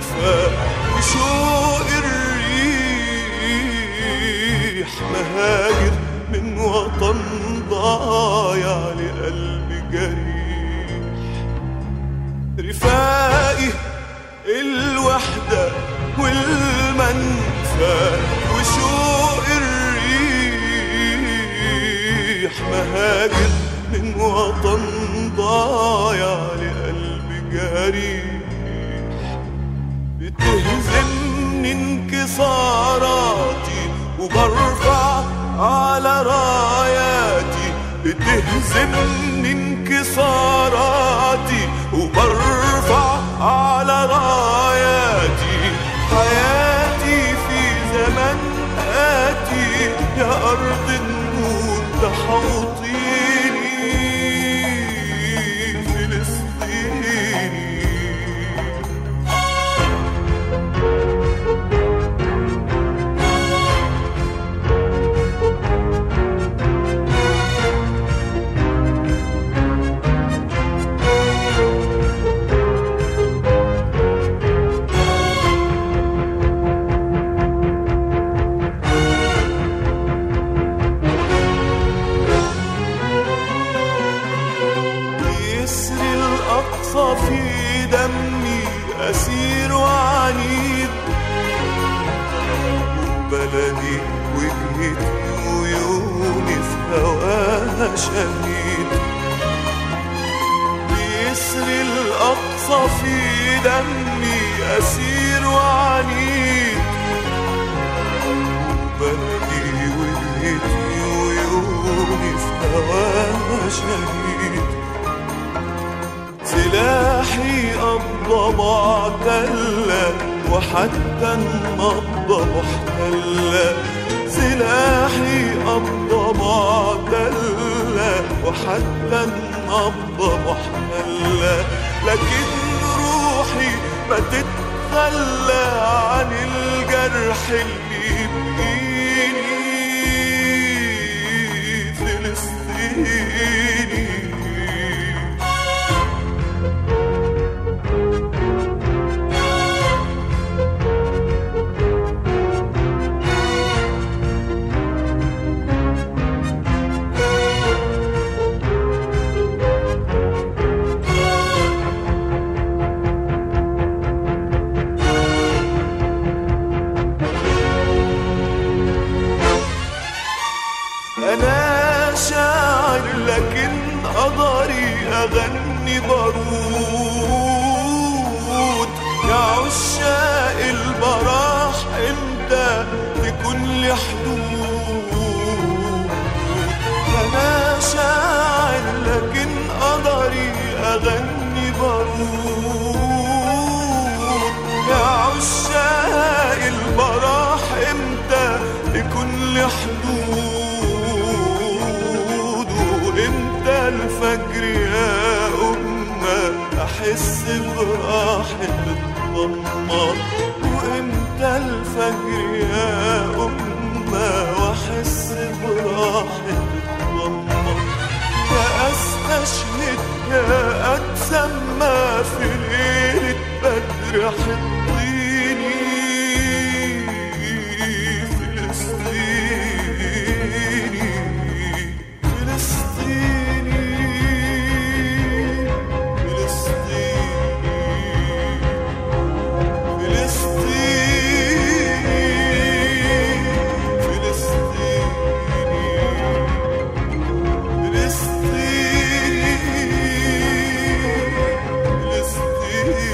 منفى وشوق الريح مهاجر من وطن ضايع لقلب جريح. رفاقي الوحدة والمنفى وشوق الريح مهاجر من وطن ضايع لقلب جريح. بتهزمني انكساراتي وبرفع على راياتي، بتهزمني انكساراتي وبرفع على راياتي. حياتي في زمن آتي يا أرض النور تحوطيني فلسطيني. في دمي أسير وعنيد، بلدي وجهتي ويوني في هواها شهيد. بيسري الأقصى في دمي أسير وعنيد، بلدي وجهتي ويوني في هواها شهيد. سلاحي قضى معتلة وحتى النبضة محتلة. سلاحي قضى معتلة وحتى النبضة محتلة، لكن روحي ما تتخلى عن الجرح اللي يبقيني فلسطيني. أنا شاعر لكن قدري أغني بارود. يا عشاق البراح إمتى تكون لي حدود. أنا شاعر لكن قدري أغني بارود. يا عشاق البراح إمتى تكون لي حدود. امتى الفجر يا أمة أحس براحة الضمة، وامتى الفجر يا أمة وأحس براحة الضمة. يا أستشهد يا أتسمى في ليلة بدر حطيني فلسطيني. فلسطيني